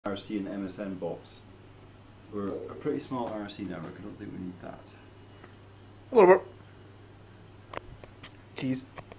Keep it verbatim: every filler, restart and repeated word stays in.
R C and M S N bots. We're a pretty small R C network, I don't think we need that. A little bit. Cheese.